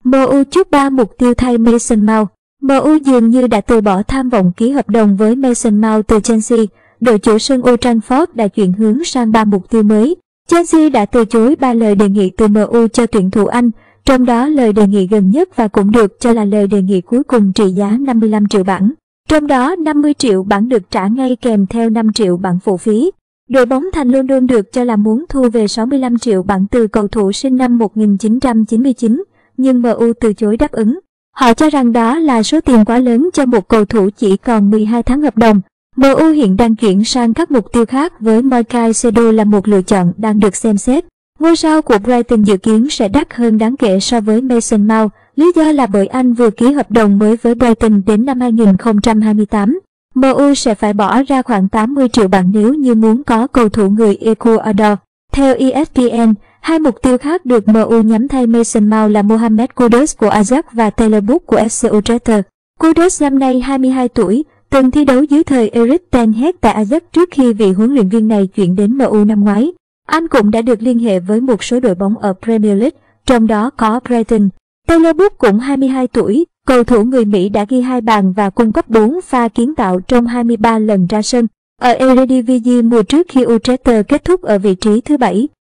MU chốt 3 mục tiêu thay Mason Mount. MU dường như đã từ bỏ tham vọng ký hợp đồng với Mason Mount từ Chelsea. Đội chủ sân Old Trafford đã chuyển hướng sang 3 mục tiêu mới. Chelsea đã từ chối 3 lời đề nghị từ MU cho tuyển thủ Anh, trong đó lời đề nghị gần nhất và cũng được cho là lời đề nghị cuối cùng trị giá 55 triệu bảng. Trong đó 50 triệu bảng được trả ngay kèm theo 5 triệu bảng phụ phí. Đội bóng thành London được cho là muốn thu về 65 triệu bảng từ cầu thủ sinh năm 1999, nhưng MU từ chối đáp ứng. Họ cho rằng đó là số tiền quá lớn cho một cầu thủ chỉ còn 12 tháng hợp đồng. MU hiện đang chuyển sang các mục tiêu khác với Moises Caicedo là một lựa chọn đang được xem xét. Ngôi sao của Brighton dự kiến sẽ đắt hơn đáng kể so với Mason Mount, lý do là bởi anh vừa ký hợp đồng mới với Brighton đến năm 2028. MU sẽ phải bỏ ra khoảng 80 triệu bảng nếu như muốn có cầu thủ người Ecuador. Theo ESPN, hai mục tiêu khác được MU nhắm thay Mason Mount là Mohamed Kudus của Ajax và Taylor Book của FC Utrecht. Kudus năm nay 22 tuổi, từng thi đấu dưới thời Erik ten Hag tại Ajax trước khi vị huấn luyện viên này chuyển đến MU năm ngoái. Anh cũng đã được liên hệ với một số đội bóng ở Premier League, trong đó có Brighton. Taylor Book cũng 22 tuổi, cầu thủ người Mỹ đã ghi 2 bàn và cung cấp 4 pha kiến tạo trong 23 lần ra sân ở Eredivisie mùa trước khi Utrecht kết thúc ở vị trí thứ 7.